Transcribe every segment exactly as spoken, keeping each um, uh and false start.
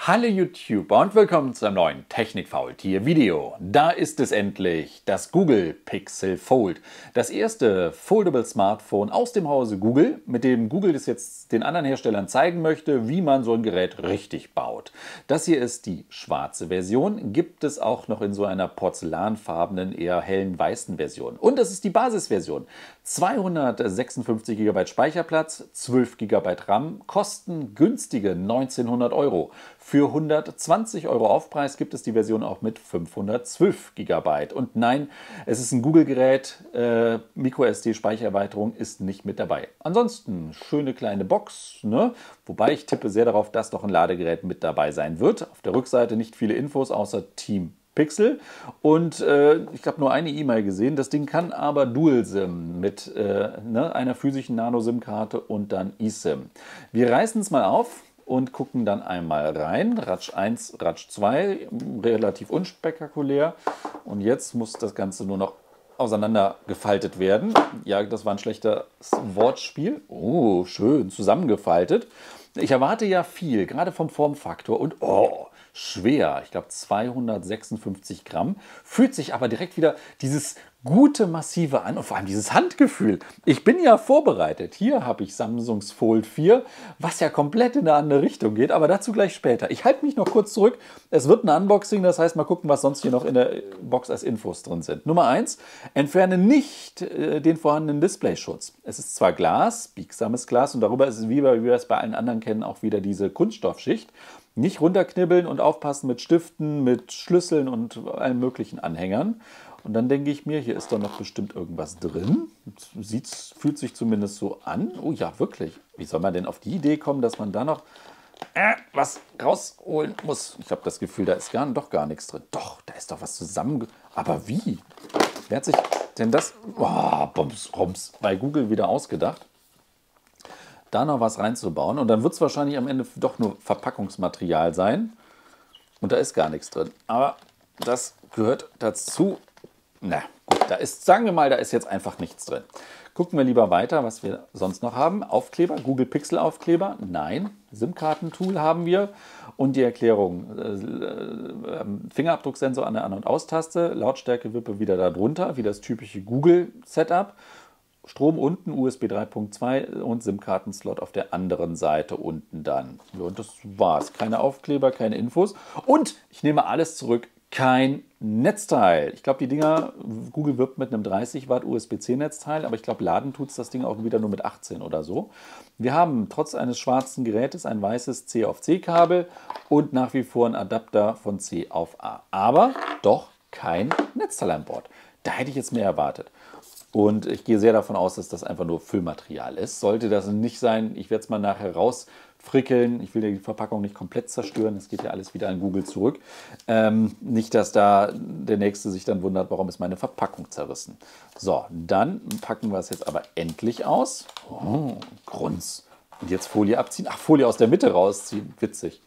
Hallo YouTuber und willkommen zu einem neuen Technik-Faultier-Video. Da ist es endlich, das Google Pixel Fold. Das erste Foldable Smartphone aus dem Hause Google, mit dem Google es jetzt den anderen Herstellern zeigen möchte, wie man so ein Gerät richtig baut. Das hier ist die schwarze Version, gibt es auch noch in so einer porzellanfarbenen, eher hellen weißen Version. Und das ist die Basisversion. zweihundertsechsundfünfzig Gigabyte Speicherplatz, zwölf Gigabyte RAM, kosten günstige neunzehnhundert Euro. Für hundertzwanzig Euro Aufpreis gibt es die Version auch mit fünfhundertzwölf Gigabyte. Und nein, es ist ein Google-Gerät, äh, MicroSD-Speichererweiterung ist nicht mit dabei. Ansonsten schöne kleine Box, ne? Wobei ich tippe sehr darauf, dass doch ein Ladegerät mit dabei sein wird. Auf der Rückseite nicht viele Infos außer Team Pixel und äh, ich habe nur eine E-Mail gesehen. Das Ding kann aber Dual-SIM mit äh, ne, einer physischen Nano-SIM-Karte und dann eSIM. Wir reißen es mal auf und gucken dann einmal rein. Ratsch eins, Ratsch zwei, relativ unspektakulär. Und jetzt muss das Ganze nur noch auseinandergefaltet werden. Ja, das war ein schlechtes Wortspiel. Oh, schön zusammengefaltet. Ich erwarte ja viel, gerade vom Formfaktor und oh, schwer. Ich glaube zweihundertsechsundfünfzig Gramm. Fühlt sich aber direkt wieder dieses gute Massive an und vor allem dieses Handgefühl. Ich bin ja vorbereitet. Hier habe ich Samsungs Fold vier, was ja komplett in eine andere Richtung geht, aber dazu gleich später. Ich halte mich noch kurz zurück. Es wird ein Unboxing, das heißt mal gucken, was sonst hier noch in der Box als Infos drin sind. Nummer eins, entferne nicht äh, den vorhandenen Displayschutz. Es ist zwar Glas, biegsames Glas und darüber ist es, wie wir es bei allen anderen kennen, auch wieder diese Kunststoffschicht. Nicht runterknibbeln und aufpassen mit Stiften, mit Schlüsseln und allen möglichen Anhängern. Und dann denke ich mir, hier ist doch noch bestimmt irgendwas drin. Sieht, fühlt sich zumindest so an. Oh ja, wirklich. Wie soll man denn auf die Idee kommen, dass man da noch äh, was rausholen muss? Ich habe das Gefühl, da ist gar, doch gar nichts drin. Doch, da ist doch was zusammen. Aber wie? Wer hat sich denn das oh, Bums, Rums, bei Google wieder ausgedacht? Da noch was reinzubauen. Und dann wird es wahrscheinlich am Ende doch nur Verpackungsmaterial sein. Und da ist gar nichts drin. Aber das gehört dazu. Na gut, da ist, sagen wir mal, da ist jetzt einfach nichts drin. Gucken wir lieber weiter, was wir sonst noch haben. Aufkleber, Google Pixel Aufkleber. Nein, SIM-Karten-Tool haben wir. Und die Erklärung, äh, Fingerabdrucksensor an der An- und Austaste, Lautstärkewippe wieder darunter, wie das typische Google-Setup. Strom unten, U S B drei Punkt zwei und SIM-Karten-Slot auf der anderen Seite unten dann. Ja, und das war's. Keine Aufkleber, keine Infos. Und ich nehme alles zurück. Kein Netzteil. Ich glaube, die Dinger, Google wirbt mit einem dreißig Watt U S B C Netzteil, aber ich glaube, laden tut es das Ding auch wieder nur mit achtzehn oder so. Wir haben trotz eines schwarzen Gerätes ein weißes C auf C Kabel und nach wie vor ein Adapter von C auf A. Aber doch kein Netzteil an Bord. Da hätte ich jetzt mehr erwartet. Und ich gehe sehr davon aus, dass das einfach nur Füllmaterial ist. Sollte das nicht sein, ich werde es mal nachher rausfrickeln. Ich will die Verpackung nicht komplett zerstören. Das geht ja alles wieder an Google zurück. Ähm, nicht, dass da der Nächste sich dann wundert, warum ist meine Verpackung zerrissen. So, dann packen wir es jetzt aber endlich aus. Oh, Grunz. Und jetzt Folie abziehen. Ach, Folie aus der Mitte rausziehen. Witzig.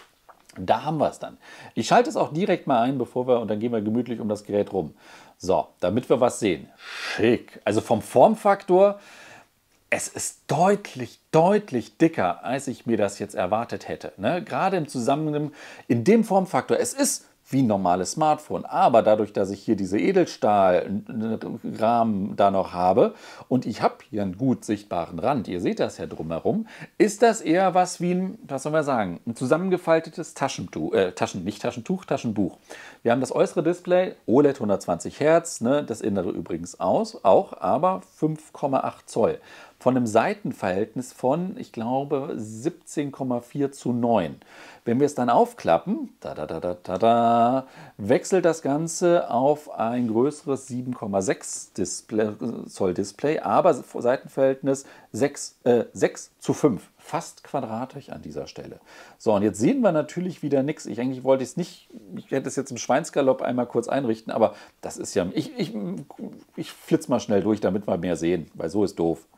Da haben wir es dann. Ich schalte es auch direkt mal ein, bevor wir, und dann gehen wir gemütlich um das Gerät rum. So, damit wir was sehen. Schick. Also vom Formfaktor, es ist deutlich, deutlich dicker, als ich mir das jetzt erwartet hätte. Ne? Gerade im Zusammenhang, in dem Formfaktor, es ist wie ein normales Smartphone. Aber dadurch, dass ich hier diese Edelstahlrahmen da noch habe und ich habe hier einen gut sichtbaren Rand, ihr seht das ja drumherum, ist das eher was wie ein, was soll man sagen, ein zusammengefaltetes Taschentuch, äh, Taschen, nicht Taschentuch, Taschenbuch. Wir haben das äußere Display, O L E D hundertzwanzig Hertz, ne, das innere übrigens aus, auch, aber fünf Komma acht Zoll. Von einem Seitenverhältnis von, ich glaube, siebzehn Komma vier zu neun. Wenn wir es dann aufklappen, da, da, da, da, da, da, wechselt das Ganze auf ein größeres sieben Komma sechs Display, Zoll Display, aber Seitenverhältnis sechs, äh, sechs zu fünf. Fast quadratisch an dieser Stelle. So, und jetzt sehen wir natürlich wieder nichts. Ich eigentlich wollte es nicht, ich hätte es jetzt im Schweinsgalopp einmal kurz einrichten, aber das ist ja, ich, ich, ich flitze mal schnell durch, damit wir mehr sehen, weil so ist doof.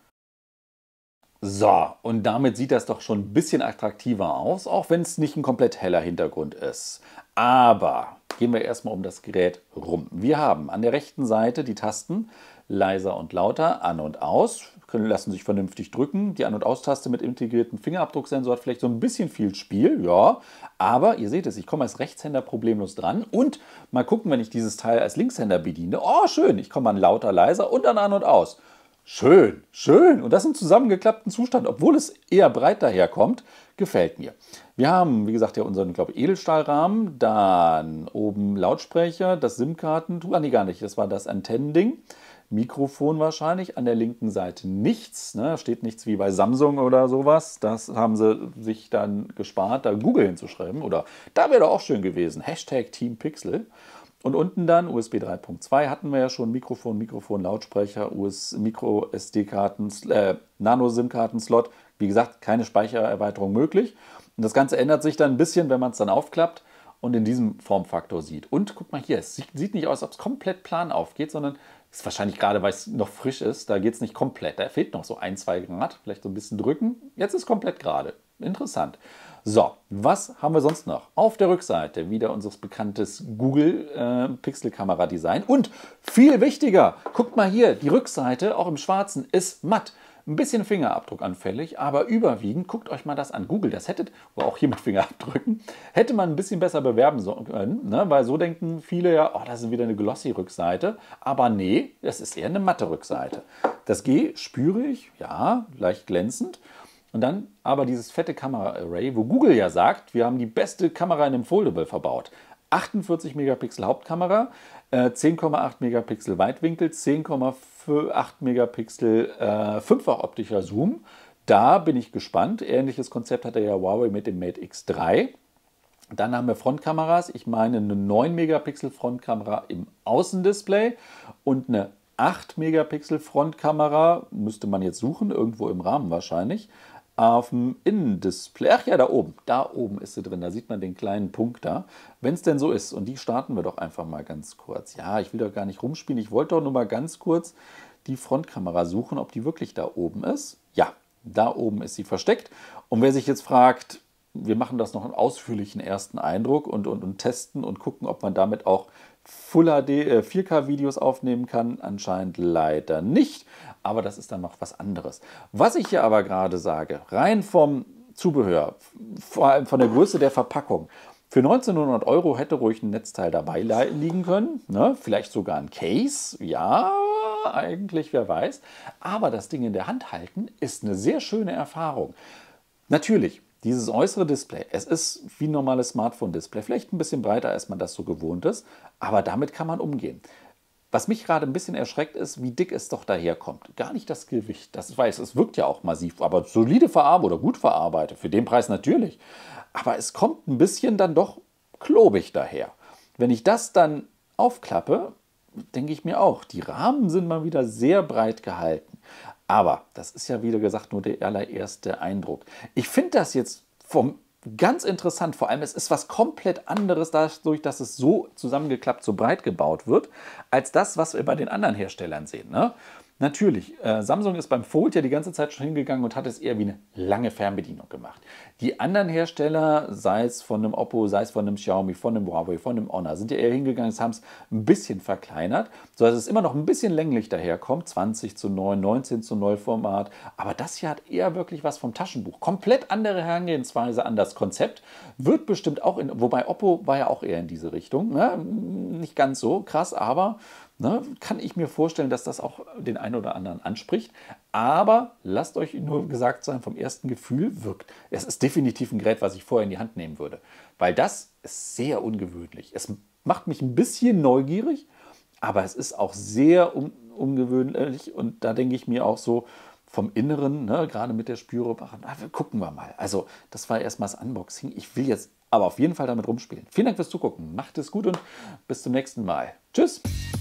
So, und damit sieht das doch schon ein bisschen attraktiver aus, auch wenn es nicht ein komplett heller Hintergrund ist. Aber gehen wir erstmal um das Gerät rum. Wir haben an der rechten Seite die Tasten. leiser und lauter, an und aus, können, lassen sich vernünftig drücken. Die An- und Aus-Taste mit integriertem Fingerabdrucksensor hat vielleicht so ein bisschen viel Spiel, ja, aber ihr seht es, ich komme als Rechtshänder problemlos dran und mal gucken, wenn ich dieses Teil als Linkshänder bediene, oh schön, ich komme an lauter, leiser und dann an und aus. Schön, schön. Und das im zusammengeklappten Zustand, obwohl es eher breit daherkommt, gefällt mir. Wir haben, wie gesagt, ja unseren, glaube ich, Edelstahlrahmen, dann oben Lautsprecher, das SIM-Karten, ah nee, gar nicht, das war das Antennending, Mikrofon wahrscheinlich, an der linken Seite nichts, ne? Steht nichts wie bei Samsung oder sowas, das haben sie sich dann gespart, da Google hinzuschreiben oder da wäre doch auch schön gewesen, Hashtag Team Pixel. Und unten dann U S B drei Punkt zwei hatten wir ja schon, Mikrofon, Mikrofon, Lautsprecher, U S Micro-S D-Karten, äh, Nano-SIM-Karten-Slot. Wie gesagt, keine Speichererweiterung möglich. Und das Ganze ändert sich dann ein bisschen, wenn man es dann aufklappt und in diesem Formfaktor sieht. Und guck mal hier, es sieht, sieht nicht aus, als ob es komplett plan aufgeht, sondern ist wahrscheinlich gerade, weil es noch frisch ist, da geht es nicht komplett. Da fehlt noch so ein, zwei Grad, vielleicht so ein bisschen drücken. Jetzt ist es komplett gerade. Interessant. So, was haben wir sonst noch? Auf der Rückseite wieder unser bekanntes Google äh, Pixel-Kamera-Design. Und viel wichtiger, guckt mal hier, die Rückseite, auch im Schwarzen, ist matt. Ein bisschen Fingerabdruckanfällig, aber überwiegend, guckt euch mal das an. Google, das hättet, oder auch hier mit Fingerabdrücken, hätte man ein bisschen besser bewerben können, ne? Weil so denken viele ja, oh, das ist wieder eine glossy Rückseite. Aber nee, das ist eher eine matte Rückseite. Das G spüre ich, ja, leicht glänzend. Und dann aber dieses fette Kamera-Array, wo Google ja sagt, wir haben die beste Kamera in dem Foldable verbaut. achtundvierzig Megapixel Hauptkamera, äh, zehn Komma acht Megapixel Weitwinkel, zehn Komma acht Megapixel äh, fünffach optischer Zoom. Da bin ich gespannt. Ähnliches Konzept hatte ja Huawei mit dem Mate X drei. Dann haben wir Frontkameras. Ich meine eine neun Megapixel Frontkamera im Außendisplay und eine acht Megapixel Frontkamera, müsste man jetzt suchen, irgendwo im Rahmen wahrscheinlich, auf dem Innendisplay. Ach ja, da oben. Da oben ist sie drin. Da sieht man den kleinen Punkt da. Wenn es denn so ist. Und die starten wir doch einfach mal ganz kurz. Ja, ich will doch gar nicht rumspielen. Ich wollte doch nur mal ganz kurz die Frontkamera suchen, ob die wirklich da oben ist. Ja, da oben ist sie versteckt. Und wer sich jetzt fragt, wir machen das noch einen ausführlichen ersten Eindruck und, und, und testen und gucken, ob man damit auch Full H D, äh, vier K Videos aufnehmen kann. Anscheinend leider nicht, aber das ist dann noch was anderes. Was ich hier aber gerade sage, rein vom Zubehör, vor allem von der Größe der Verpackung, für neunzehnhundert Euro hätte ruhig ein Netzteil dabei liegen können, ne? Vielleicht sogar ein Case, ja, eigentlich, wer weiß. Aber das Ding in der Hand halten ist eine sehr schöne Erfahrung. Natürlich, dieses äußere Display, es ist wie ein normales Smartphone-Display, vielleicht ein bisschen breiter, als man das so gewohnt ist, aber damit kann man umgehen. Was mich gerade ein bisschen erschreckt ist, wie dick es doch daherkommt. Gar nicht das Gewicht, das weiß, es wirkt ja auch massiv, aber solide verarbeitet oder gut verarbeitet, für den Preis natürlich. Aber es kommt ein bisschen dann doch klobig daher. Wenn ich das dann aufklappe, denke ich mir auch, die Rahmen sind mal wieder sehr breit gehalten. Aber das ist ja, wie gesagt, nur der allererste Eindruck. Ich finde das jetzt vom ganz interessant. Vor allem, es ist was komplett anderes, dadurch, dass es so zusammengeklappt, so breit gebaut wird, als das, was wir bei den anderen Herstellern sehen, ne? Natürlich, äh, Samsung ist beim Fold ja die ganze Zeit schon hingegangen und hat es eher wie eine lange Fernbedienung gemacht. Die anderen Hersteller, sei es von einem Oppo, sei es von einem Xiaomi, von einem Huawei, von einem Honor, sind ja eher hingegangen, haben es ein bisschen verkleinert, sodass es immer noch ein bisschen länglich daherkommt, zwanzig zu neun, neunzehn zu neun Format. Aber das hier hat eher wirklich was vom Taschenbuch. Komplett andere Herangehensweise an das Konzept. Wird bestimmt auch, in, wobei Oppo war ja auch eher in diese Richtung, ne? Nicht ganz so krass, aber Ne, kann ich mir vorstellen, dass das auch den einen oder anderen anspricht. Aber lasst euch nur gesagt sein, vom ersten Gefühl wirkt. Es ist definitiv ein Gerät, was ich vorher in die Hand nehmen würde. Weil das ist sehr ungewöhnlich. Es macht mich ein bisschen neugierig, aber es ist auch sehr un ungewöhnlich. Und da denke ich mir auch so vom Inneren, ne, gerade mit der Spüre, gucken wir mal. Also das war erstmal das Unboxing. Ich will jetzt aber auf jeden Fall damit rumspielen. Vielen Dank fürs Zugucken. Macht es gut und bis zum nächsten Mal. Tschüss.